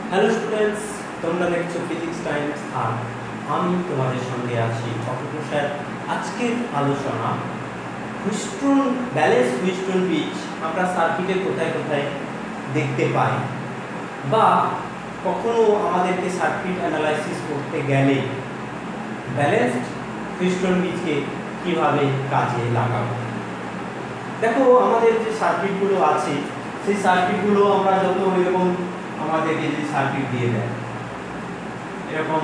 Hello students, তোমরা দেখছো physics Times আর আমি তোমাদের সঙ্গে আছি অপূর্ব স্যার। আজকের আলোচনা হুইস্টন ব্যালেন্স হুইস্টন ব্রিজ আমরা সার্কিটে কোথায় কোথায় দেখতে পাই, বা কখনো আমাদেরকে সার্কিট অ্যানালাইসিস করতে গেলে ব্যালেন্সড হুইস্টন ব্রিজকে কীভাবে কাজে লাগাবো। দেখো, আমাদের যে সার্কিটগুলো আছে সেই সার্কিটগুলো আমরা যত এরকম আমাদেরকে যে সার্কিট দিয়ে দেয়, এরকম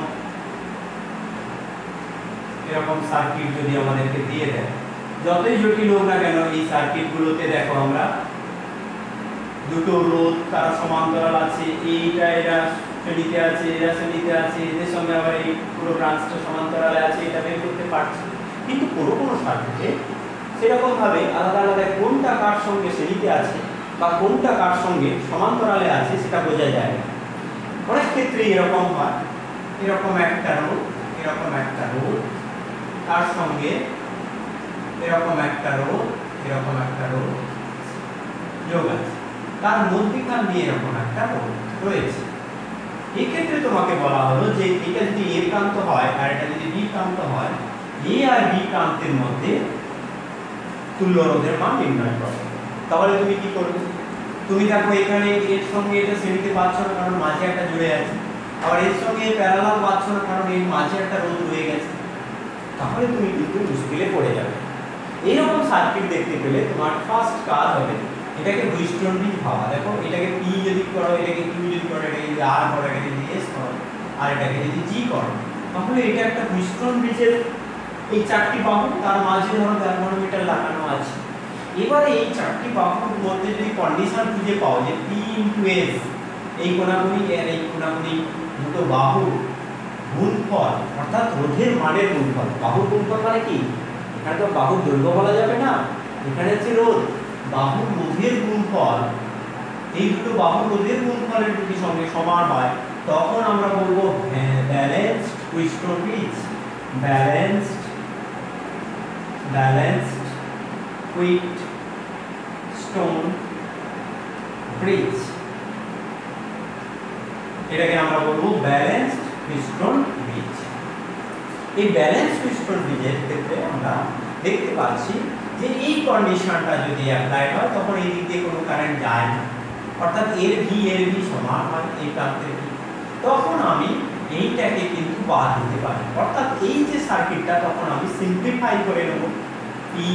এরকম সার্কিট যদি আমাদেরকে দিয়ে দেয়, যতই জটিল হোক না কেন, এই সার্কিটগুলোতে দেখো আমরা দুটো রোধ তারা সমান্তরাল আছে, এইটা এরা শ্রেণীতে আছে, এরা শ্রেণীতে আছে, এদের সঙ্গে আবার এই পুরো ব্রাঞ্চটা সমান্তরালে আছে, এটা বের করতে পারছি। কিন্তু কোনো কোনো সার্কিটে সেরকম ভাবে আলাদা আলাদা কোনটা কার সঙ্গে শ্রেণীতে আছে বা কোনটা কার সঙ্গে সমান্তরালে আছে সেটা বোঝা যায় না। অনেক ক্ষেত্রে এরকম হয়, এরকম একটা রোধ, এরকম একটা রোধ, তার সঙ্গে এরকম একটা রোধ, এরকম একটা রোধ যোগ আছে, তার মধ্যিখান দিয়ে এরকম একটা রোধ রয়েছে। এই ক্ষেত্রে তোমাকে বলা হলো যে এটা যদি এ প্রান্ত হয় আর এটা যদি বি প্রান্ত হয়, এ আর বি প্রান্তের মধ্যে তুল্য রোধের মান নির্ণয় করো। তাহলে তুমি কি করবে? তুমি দেখো এখানে এর সঙ্গে এটা শ্রেণীতে পাচ্ছ না, কারণ মাঝে একটা জুড়ে আছে, আবার এর সঙ্গে প্যারালাল পাচ্ছ না, কারণ এর মাঝে একটা রোধ রয়ে গেছে। তাহলে তুমি কিন্তু মুশকিলে পড়ে যাবে। এইরকম সার্কিট দেখতে পেলে তোমার ফার্স্ট কাজ হবে এটাকে হুইস্টন ব্রিজ ভাবা। দেখো, এটাকে পি যদি করো, এটাকে কিউ যদি করো, এটাকে যদি আর করো, এটাকে যদি এস করো, আর এটাকে যদি জি করো, তাহলে এটা একটা হুইস্টন ব্রিজের এই চারটি বাহু, তার মাঝে ধরো গ্যালভানোমিটার লাগানো আছে। এবারে এই চারটি বাহুর মধ্যে যদি কন্ডিশন খুঁজে পাও যে পি ইনটু এস, এই কোণাকুণি এর এই কোণাকুণি দুটো বাহু গুণফল, অর্থাৎ রোধের মানের গুণফল। বাহুর গুণফল মানে কি? এখানে তো বাহুর দৈর্ঘ্য বলা যাবে না, এখানে হচ্ছে রোধ। বাহুর রোধের গুণফল, এই দুটো বাহুর রোধের গুণফলের যদি সঙ্গে সমান হয়, তখন আমরা বলবো balanced Wheatstone bridge. Balanced Wheatstone bridge, এটাকে আমরা বলবো ব্যালেন্সড হুইস্টন ব্রিজ। এই ব্যালেন্সড হুইস্টন ব্রিজের ক্ষেত্রে আমরা দেখতে পাচ্ছি যে এই কন্ডিশনটা যদি অ্যাপ্লাই হয়, তখন এই দিক দিয়ে কোনো কারেন্ট যায় না, অর্থাৎ এর ভি সমান হয় এই প্রান্তের ভি। তখন আমি এইটাকে কিন্তু বাদ দিতে পারি, অর্থাৎ এই যে সার্কিটটা তখন আমি সিম্পলিফাই করে নেব। পি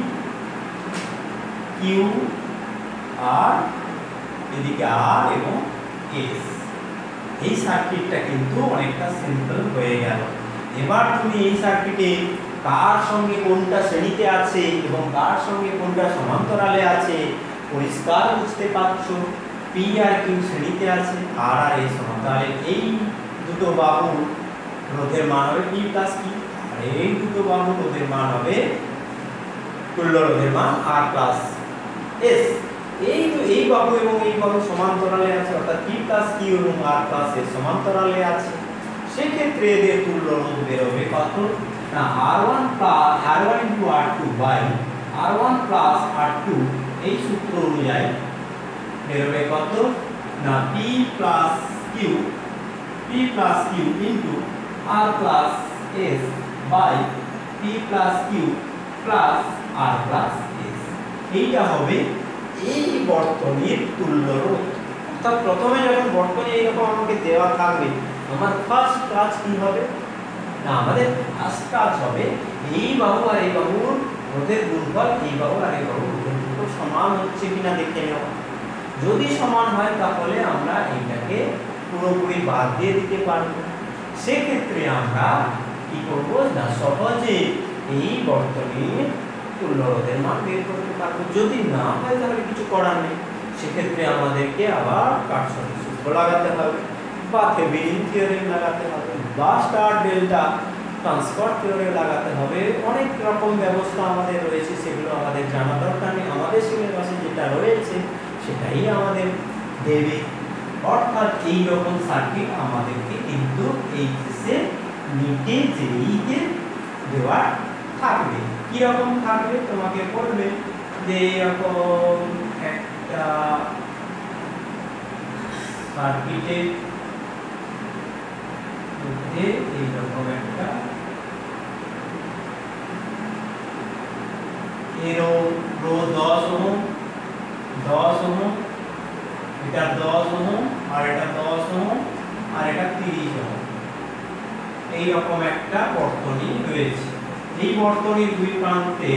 কিউ আর এদিকে আর এবং এস, এই সার্কিটটা কিন্তু অনেকটা সিম্পল হয়ে গেল। এবার তুমি এই সার্কিটে কার সঙ্গে কোনটা শ্রেণীতে আছে এবং কার সঙ্গে কোনটা সমান্তরালে আছে পরিষ্কার বুঝতে পারছো। পি আর কিউ শ্রেণীতে আছে, আর আর এস সমান্তরালে। এই দুটো বাহু রোধের মান হবে পি প্লাস কিউ, আর এই দুটো বাহু রোধের মান হবে তুল্য রোধের মান আর প্লাস এস। এই বাহু এবং এই বাহু সমান্তরালে আছে, অর্থাৎ পি প্লাস কিউ এবং আর প্লাস এস সমান্তরালে আছে। সেক্ষেত্রে এদের তুল্য রোধ বেরোবে কত না R1 into R2 by R1 plus R2, এই সূত্র অনুযায়ী বেরোবে কত না P plus Q into R plus S by P plus Q plus R plus S. এইটা হবে এই বর্তনীর তুল্য রোধ। অর্থাৎ প্রথমে যখন বর্তনী এইরকম আমাকে দেওয়া থাকবে, আমার ফার্স্ট কাজ কি হবে না, আমাদের ফার্স্ট কাজ হবে এই বাহু আর এই বাহুর রোধের গুণফল, এই বাহু আর এই বাহুর রোধের গুণফল সমান হচ্ছে কিনা দেখে নেওয়া। যদি সমান হয় তাহলে আমরা এইটাকে পুরোপুরি বাদ দিয়ে দিতে পারবো। সেক্ষেত্রে আমরা কি করব না, সহজে এই বর্তনীর তুল্য রোধের মান বের করতে পারবো। যদি না হয় তাহলে কিছু করার নেই, সেক্ষেত্রে আমাদেরকে আবার কার্শফের সূত্র লাগাতে হবে, বা থেভেনিন থিওরেম লাগাতে হবে, বা স্টার ডেল্টা ট্রান্সফার থিওরেম লাগাতে হবে। অনেক রকম ব্যবস্থা আমাদের রয়েছে, সেগুলো আমাদের জানা দরকার নেই। আমাদের সিলেবাসে যেটা রয়েছে সেটাই আমাদের দেবে। অর্থাৎ এই রকম সার্কিট আমাদেরকে কিন্তু এইচএসে নিটে জেইতে দেওয়া থাকবে। কিরকম থাকবে তোমাকে বলবে যে এরকম একটা সার্কিটে মধ্যে এইরকম একটা এরো রো 10 ওহম 10 ওহম, এটা 10 ওহম আর এটা 10 ওহম আর এটা 30 ওহম, এইরকম একটা বর্তনী রয়েছে। এই বর্তনীর দুই প্রান্তে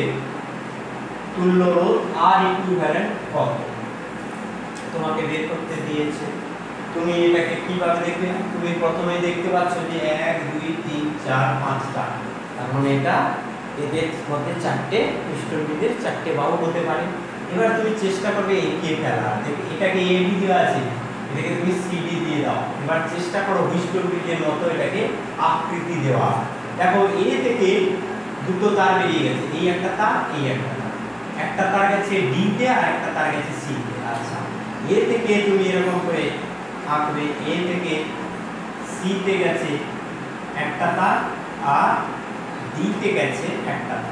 তুল্য রোধ আর ইকুইভ্যালেন্ট কত তোমাকে বের করতে দিয়েছে। তুমি এটাকে কিভাবে দেখবে? তুমি প্রথমে দেখতে পাচ্ছ যে 1 2 3 4 5টা, তার মানে এটা এদের মধ্যে চারটে পৃষ্ঠটিদের চারটে বাহু হতে পারে। এবার তুমি চেষ্টা করবে এঁকে ফেলার, এটাকে এবি দেওয়া আছে, এটাকে তুমি সিডি দিয়ে দাও। এবার চেষ্টা করো পৃষ্ঠটিদের মতো এটাকে আকৃতি দেওয়া। দেখো এ থেকে দুটো তার বেরিয়ে গেছে, এই একটা তার, এই একটা তার, একটা তার গেছে ডি তে আর একটা তার গেছে সি তে। আচ্ছা, এ থেকে তুমি এরকম করে আঁকবে, এ থেকে সি তে গেছে একটা তার আর ডি তে গেছে একটা তার।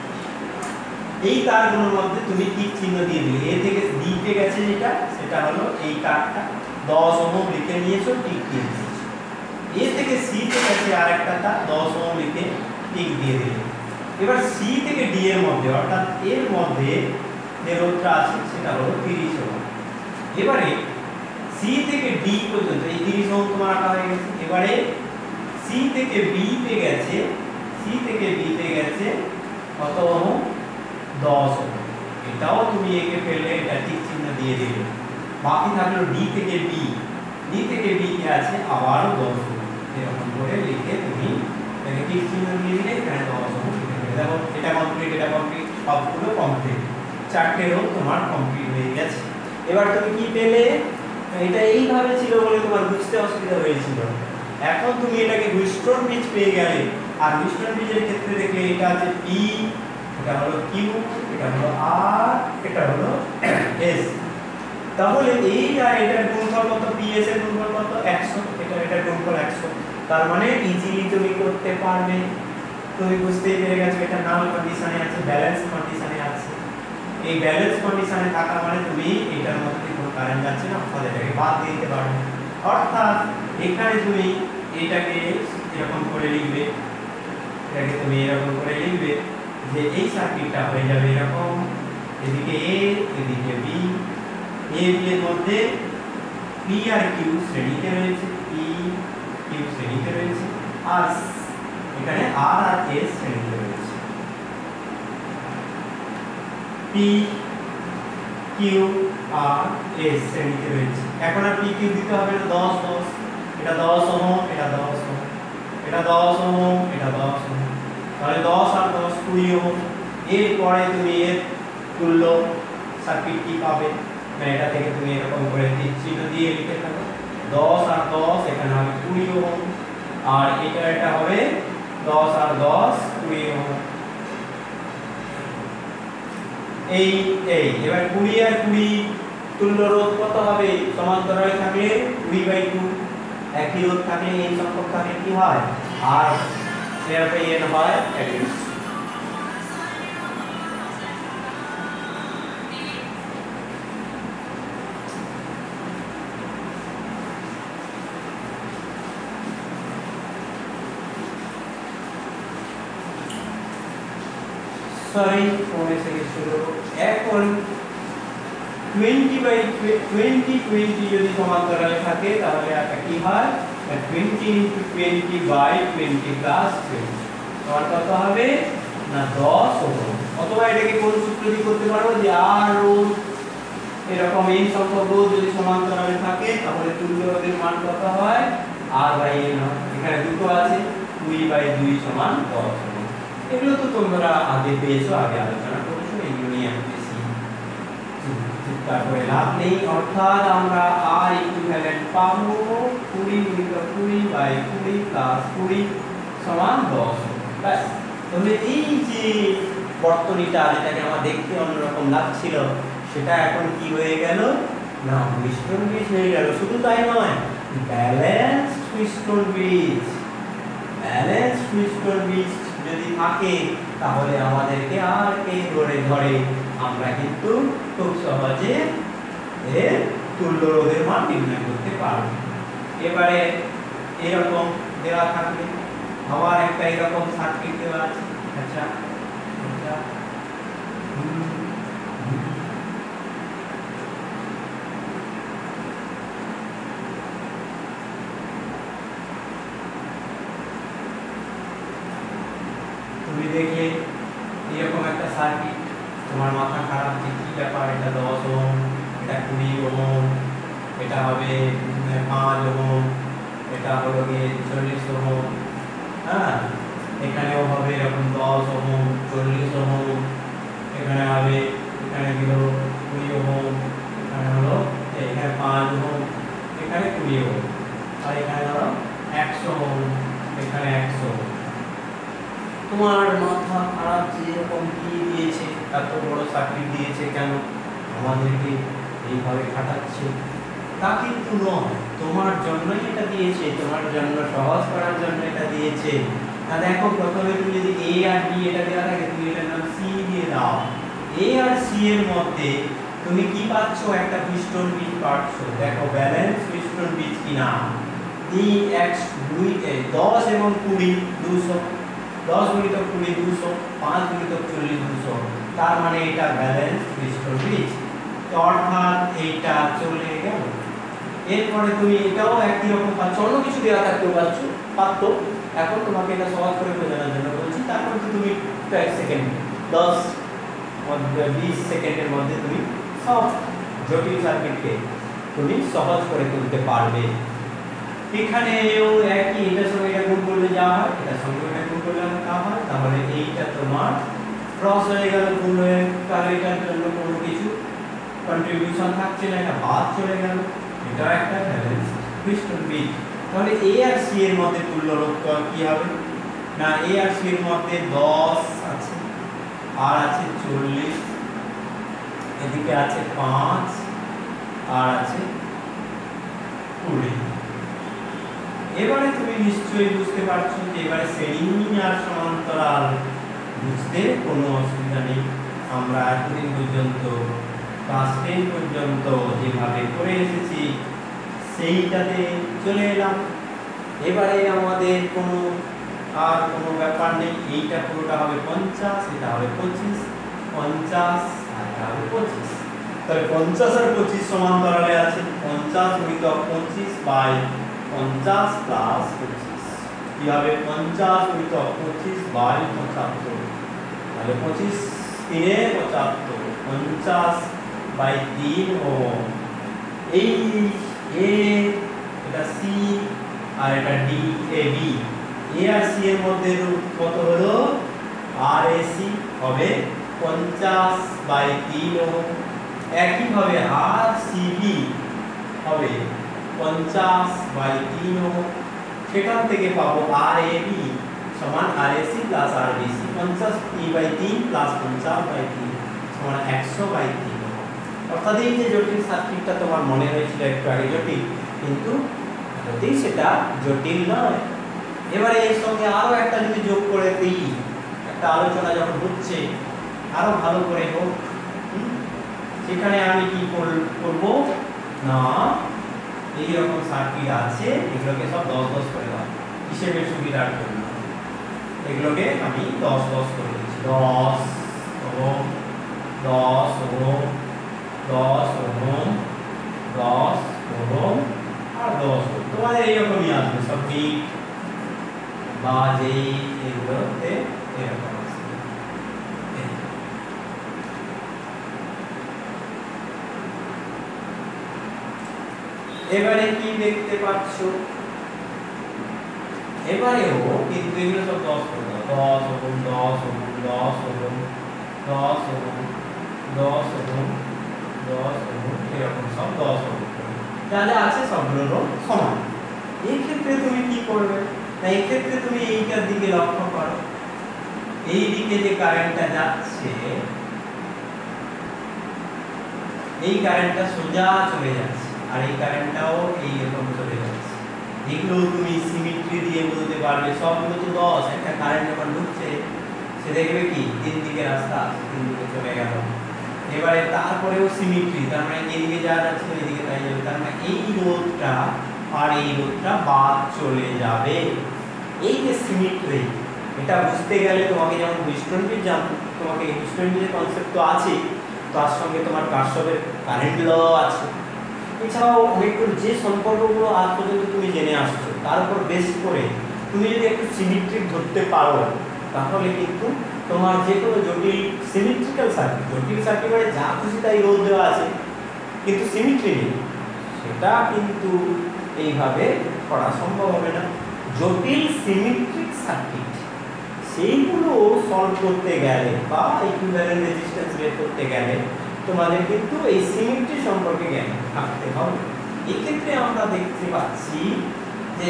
এই তারগুলোর মধ্যে তুমি টিক চিহ্ন দিয়ে দিলে। এ থেকে ডি তে গেছে যেটা, সেটা হলো এই তারটা 10 ওহম লিখে নিয়েছো, টিক দিয়ে দিয়েছো। এ থেকে সি তে গেছে আরেকটা তার, 10 ওহম লিখে টিক দিয়ে দিলে। এবার সি থেকে ডি এর মধ্যে, অর্থাৎ এর মধ্যে যে রোধটা আছে সেটা হলো 30 ওহম। এবারে সি থেকে ডি পর্যন্ত এই 30 ওহম তোমার আঁকা হয়ে গেছে। এবারে সি থেকে বি তে গেছে, সি থেকে বি তে গেছে কত ওহম? 10 ওহম। এটাও তুমি এঁকে ফেললে, এটা ঠিক চিহ্ন দিয়ে দিলে। বাকি থাকলো ডি থেকে বি, ডি থেকে বি তে আছে আবারও 10 ওহম। এরকম করে লিখে তুমি এটাকে ঠিক চিহ্ন দিয়ে দিলে, এখানে 10 ওহম লিখে দিলে। দেখো এটা কমপ্লিট, এটা কমপ্লিট, সবগুলো কমপ্লিট, চারটে রোধ তোমার কমপ্লিট হয়ে গেছে। এবার তুমি কি পেলে? এটা এইভাবে ছিল বলে তোমার বুঝতে অসুবিধা হয়েছিল। এখন তুমি এটাকে হুইস্টন ব্রিজ পেয়ে গেলে। আর হুইস্টন ব্রিজের ক্ষেত্রে দেখলে এটা আছে পি, এটা হলো কিউ, এটা হলো আর, এটা হলো এস। তাহলে এইটা এটার গুণফল কত? পি এস এর গুণফল কত? 100। এটার গুণফল 100। তার মানে ইজিলি তুমি করতে পারবে। তুমি বুঝতেই পেরে গেছো এটা নাল কন্ডিশনে আছে, ব্যালেন্স কন্ডিশনে আছে। এই ব্যালেন্স কন্ডিশনে থাকা মানে তুমি এটার মধ্যে কোনো কারেন্ট যাচ্ছে না, অর্থাৎ এটাকে বাদ দিয়ে দিতে পারবে। অর্থাৎ এখানে তুমি এটাকে এরকম করে লিখবে, এটাকে তুমি এরকম করে লিখবে যে এই সার্কিটটা হয়ে যাবে এরকম, এদিকে এ, এদিকে বি, এ বি এর মধ্যে পি আর কিউ শ্রেণীতে রয়েছে, পি কিউ শ্রেণীতে রয়েছে, আর এখানে আর আর এস শ্রেণীতে রয়েছে। পি কিউ আর এস শ্রেণীতে রয়েছে। এখন আর পি কিউ দিতে হবে না, 10 10, এটা 10 ওহম, এটা 10 ওহম, এটা 10 ওহম, এটা 10 ওহম, তাহলে 10 আর 10 20 ওহম। এরপরে তুমি এর তুল্য সার্কিট কি পাবে? মানে এটা থেকে তুমি এরকম করে চিহ্ন দিয়ে লিখে থাকো, 10 আর 10 এখানে হবে 20 ওহম, আর এটা হবে 10 আর 10 20 ওহম। এই এবার 20 আর 20 তুল্য রোধ কত হবে? সমান্তরালে থাকলে 20/2, একই রোধ থাকলে এই সংখ্যক থাকলে কি হয়? আর এর হয় 1। সরি, পরে থেকে শুরু। এখন 20/20 যদি সমান্তরালে থাকে তাহলে এটা কি হয়? 20 × 20/20 + 20 সমান কত হবে? না 10 ওহম। অথবা এটাকে কোন সূত্র দিয়ে করতে পারবো যে আর রোধ এরকম এই সংখ্যক রোধ যদি সমান্তরালে থাকে তাহলে তুল্য রোধের মান কত হয়? R/N হয়। এখানে দুটো আছে, 2/2 = 10 ওহম। এগুলো তো তোমরা আগে পেয়েছো, আগে আলোচনা করেছো, এগুলো নিয়ে আমি বেশি তারপরে লাভ নেই। অর্থাৎ আমরা আর ইকুইভ্যালেন্ট পাবো 20 × 20/20 + 20 = 10। ব্যাস। তাহলে এই যে বর্তনীটা যেটাকে আমার দেখতে অন্যরকম লাগছিল সেটা এখন কি হয়ে গেল? না হুইস্টন ব্রিজ হয়ে গেল। শুধু তাই নয়, balanced Wheatstone bridge. Balanced Wheatstone bridge যদি থাকে তাহলে আমাদেরকে আর কে ধরে ধরে আমরা কিন্তু খুব সহজে এর তুল্য রোধের মান নির্ণয় করতে পারব। এবারে এরকম দেওয়া থাকবে, আবার একটা এরকম সার্কিট দেওয়া আছে। আচ্ছা এটা তুমি দেখলে এরকম একটা সার্কিট, তোমার মাথা খারাপ যে কি ব্যাপার, এটা 10 ওহম, এটা 20 ওহম, এটা হবে 5 ওহম, এটা হলো গিয়ে 40 ওহম, হ্যাঁ এখানেও হবে এরকম 10 ওহম, 40 ওহম, এখানে হবে, এখানে দিল 20 ওহম, এখানে হলো এখানে 5 ওহম, এখানে 20 ওহম, আর এখানে ধরো 100 ওহম, এখানে 100 ওহম। তোমার মাথা খারাপ যে এরকম কি দিয়েছে, এত বড় সার্কিট দিয়েছে কেন, আমাদেরকে এইভাবে খাটাচ্ছে? তা কিন্তু নয়, তোমার জন্যই এটা দিয়েছে, তোমার জন্য সহজ করার জন্য এটা দিয়েছে। না দেখো, প্রথমে তুমি যদি এ আর বি এটা দেওয়া থাকে, তুমি এটার নাম সি দিয়ে দাও। এ আর সি এর মধ্যে তুমি কি পাচ্ছ? একটা পিস্টন বীজ পাচ্ছ। দেখো ব্যালেন্স পিস্টন বীজ কিনা, এই 10 এবং 20 200, 10 গুণিত 20 200, 5 গুণিত 40 200, তার মানে এটা ব্যালেন্স পিস্টন বীজ। তো অর্থাৎ এইটা চলে গেল। এরপরে তুমি এটাও একই রকম পাচ্ছ, অন্য কিছু দেওয়া থাকতেও পারতো। এখন তোমাকে এটা সহজ করে বোঝানোর জন্য বলছি। তারপর তো তুমি কয়েক সেকেন্ড, 10 20 সেকেন্ডের মধ্যে তুমি সব জটিল সার্কিটকে তুমি সহজ করে তুলতে পারবে। এখানেও একই, এটার সঙ্গে এটা গুণ করলে যা হয়, এটার সঙ্গে এটা গুণ করলে তা হয়। তাহলে এইটা তোমার ক্রস হয়ে গেল, গুণ হয়ে গেল, এটার জন্য কোনো কিছু কন্ট্রিবিউশন থাকছে না, এটা বাদ চলে গেল। এটা একটা ব্যালেন্স পিস্টন বীজ। তাহলে এ আর সি এর মধ্যে তুল্য রোধ কি হবে না, এ আর সি এর মধ্যে 10 আছে, আর আছে 40, এদিকে আছে 5, আর আছে 20। এবারে তুমি নিশ্চয়ই বুঝতে পারছো যে এবারে শ্রেণী আর সমান্তরাল বুঝতে কোনো অসুবিধা নেই। আমরা এতদিন পর্যন্ত ক্লাস 10 পর্যন্ত যেভাবে করে এসেছি সেইটাতে চলে এলাম। এবারে আমাদের কোনো ব্যাপার নেই, এইটা পুরোটা হবে 50, এটা হবে 25, 50 আর এটা হবে 25। তাহলে 50 আর 25 সমান্তরালে আছে, 50 গুণিত 25 বাই 50 প্লাস 25, কি হবে 50 গুণিত 25 বাই 75, তাহলে 25 3 75, 50 বাই 3 ওহম। এই এ, এটা সি, আর এটা ডি, এ বি। এ আর সি এর মধ্যে কত হলো, আর এ সি হবে 50 বাই 3 ওহম। একই ভাবে আর সি বি হবে 50 বাই 3 ওহম। সেখান থেকে পাবো আর এ বি সমান R A C plus R B C, 50 by 3 plus 50 by 3 সমান 100 বাই 3 ওহম। অর্থাৎ এই যে জটিল সার্কিটটা তোমার মনে হয়েছিল একটু আগে জটিল, কিন্তু সত্যিই সেটা জটিল নয়। এবারে এর সঙ্গে আরো একটা যদি যোগ করে দিই, একটা আলোচনা যখন হচ্ছে আরো ভালো করে হোক, সেখানে আমি কি করব না, এইরকম সার্কিট আছে, এগুলোকে সব 10 10 করে দাও হিসেবের সুবিধার জন্য। এগুলোকে আমি 10 10 করে দিচ্ছি, 10 ওহম, 10 ওহম, 10 ওহম, 10 ওহম, আর 10 ওহম। তোমাদের এইরকমই আসবে সব বিট বা যেই এগুলোতে এরকম আসবে। এবারে কি দেখতে পাচ্ছ, এবারেও কিন্তু এগুলো সব 10 করে দাও, 10 ohm, 10 ohm, 10 ohm, 10 ohm, 10 ohm, 10 ohm, এরকম সব 10 ওহম যা যা আছে সবগুলো সমান। এই ক্ষেত্রে তুমি কি করবে না, এই ক্ষেত্রে তুমি এইটার দিকে লক্ষ্য করো, এই দিকে যে কারেন্টটা যাচ্ছে, এই কারেন্টটা সোজা চলে যাচ্ছে, আর এই কারেন্টটাও এইরকম চলে যাচ্ছে। এগুলো তুমি সিমেট্রি দিয়ে বলতে পারবে, সবগুলো তো 10। একটা কারেন্ট যখন ঢুকছে সে দেখবে কি তিন দিকে রাস্তা আছে, তিন দিকে চলে গেল। এবারে তারপরেও সিমেট্রি, তার মানে এইদিকে যা যাচ্ছে ওইদিকে তাই যাবে। তার মানে এই রোধটা আর এই রোধটা বাদ চলে যাবে। এই যে সিমেট্রি, এটা বুঝতে গেলে তোমাকে যেমন হুইস্টনবিট তোমাকে হুইস্টনবিটের কনসেপ্ট তো আছে, তার সঙ্গে তোমার কারশফের কারেন্ট ল আছে, এছাড়াও অনেকগুলো যে সম্পর্কগুলো আজ পর্যন্ত তুমি জেনে আসছো তার উপর বেস করে তুমি যদি একটু সিমেট্রিক ধরতে পারো, তাহলে কিন্তু তোমার যে কোনো জটিল সিমেট্রিক্যাল সার্কিট, জটিল সার্কিট মানে যা খুশি তাই রোধ দেওয়া আছে কিন্তু সিমেট্রি নেই, সেটা কিন্তু এইভাবে করা সম্ভব হবে না। জটিল সিমেট্রিক সার্কিট সেইগুলো সলভ করতে গেলে বা ইকুইভ্যালেন্ট রেজিস্ট্যান্স বের করতে গেলে তোমাদের কিন্তু এই সিমেট্রি সম্পর্কে জ্ঞান থাকতে হবে। এই ক্ষেত্রে আমরা দেখতে পাচ্ছি যে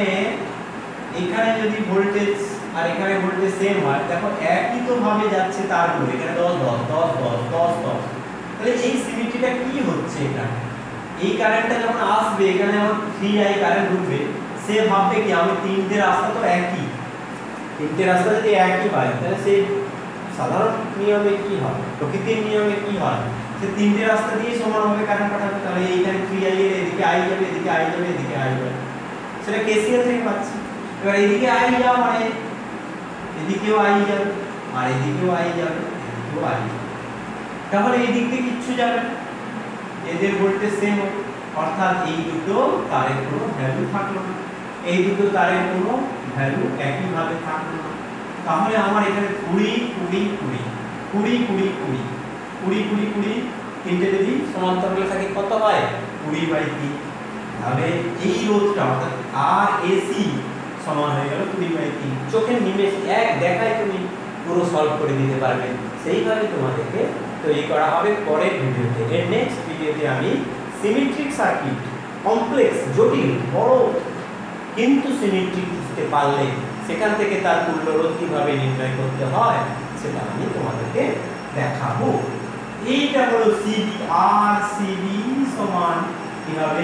এখানে যদি ভোল্টেজ আর এখানে ভোল্টেজ সেম হয়, দেখো একই তো ভাবে যাচ্ছে তারগুলো, এখানে 10 10 10 10 10 10, তাহলে এই সিমেট্রিটা কি হচ্ছে? এখানে এই কারেন্টটা যখন আসবে, এখানে যখন 3i কারেন্ট ঢুকবে, সে ভাববে কি আমি তিনটে রাস্তা তো একই, তিনটে রাস্তা যদি একই হয় তাহলে সেই সাধারণ নিয়মে কি হয়, প্রকৃতির নিয়মে কি হয়, সে তিনটে রাস্তা দিয়ে সমানভাবে কারেন্ট পাঠাবে। তাহলে এইখানে 3i এর এদিকে i যাবে, এদিকে i যাবে, এদিকে i যাবে, সেটা কেসিএল থেকে পাচ্ছি। এবার এদিকে i যাওয়া মানে এদিকেও i যাবে, আর এদিকেও i যাবে, এদিকেও i যাবে, তাহলে এই দিক দিয়ে কিচ্ছু যাবে না, এদের ভোল্টেজ সেম হবে, অর্থাৎ এই দুটো তারের কোনো ভ্যালু থাকলো না, এই দুটো তারের কোনো ভ্যালু একইভাবে থাকলো না। তাহলে আমার এখানে 20 20 20 20 20 20 20 20 20 তিনটে যদি সমান্তরালে থাকে কত হয়? 20/3। তাহলে এই রোধটা অর্থাৎ আর এসি সমান হয়ে গেল 20/3। চোখের নিমেষ এক দেখায় তুমি পুরো সলভ করে দিতে পারবে। সেইভাবে তোমাদেরকে তৈরি করা হবে পরের ভিডিওতে। এর নেক্সট ভিডিওতে আমি সিমেট্রিক সার্কিট, কমপ্লেক্স জটিল বড় কিন্তু সিমেট্রিক বুঝতে পারলে সেখান থেকে তার তুল্য রোধ কিভাবে নির্ণয় করতে হয় সেটা আমি তোমাদেরকে দেখাবো। এইটা হলো সিবি, আর সিবি সমান কি হবে?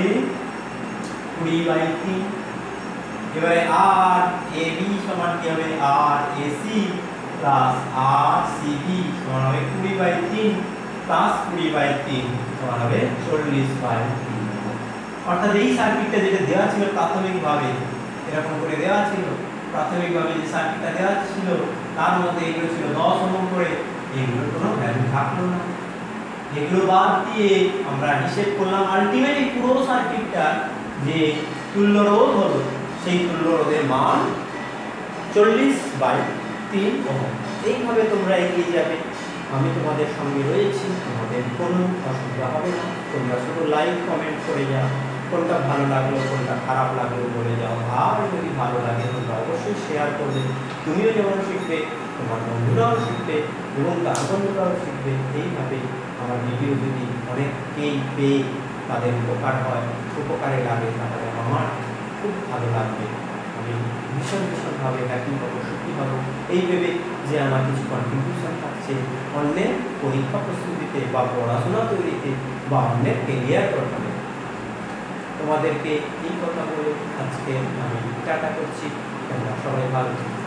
20/3। এবারে আর এবি সমান কি হবে? R AC plus R CB সমান হবে 20/3 প্লাস 20/3 সমান হবে 40/3। অর্থাৎ এই সার্কিটটা যেটা দেওয়া ছিল প্রাথমিকভাবে, এরকম করে দেওয়া ছিল, প্রাথমিকভাবে যে সার্কিটটা দেওয়া ছিল তার মধ্যে এগুলো ছিল 10 ওহম করে, এগুলোর কোনো ভ্যালু থাকলো না। এগুলো বাদ দিয়ে আমরা হিসেব করলাম আলটিমেটলি পুরো সার্কিটটা যে তুল্য রোধ হলো সেই তুল্য রোধের মান 40/3 ওহম। এইভাবে তোমরা এগিয়ে যাবে, আমি তোমাদের সঙ্গে রয়েছি, তোমাদের কোনো অসুবিধা হবে না। তোমরা শুধু লাইক কমেন্ট করে যাও, কোনটা ভালো লাগলো কোনটা খারাপ লাগলো বলে যাও, আর যদি ভালো লাগে তোমরা অবশ্যই শেয়ার করবে। তুমিও যেমন শিখবে, তোমার বন্ধুরাও শিখবে এবং তার বন্ধুরাও শিখবে। এইভাবে আমার ভিডিও যদি অনেককেই পেয়ে তাদের উপকার হয়, উপকারে লাগে, তাহলে আমার খুব ভালো লাগবে। আমি ভীষণভাবে হ্যাপি হবো, সুখী হবো এই ভেবে যে আমার কিছু কন্ট্রিবিউশন থাকছে অন্যের পরীক্ষা প্রস্তুতিতে বা পড়াশোনা তৈরিতে বা অন্যের কেরিয়ার গঠনে। তোমাদেরকে এই কথা বলে আজকে আমি টাটা করছি। তোমরা সবাই ভালো।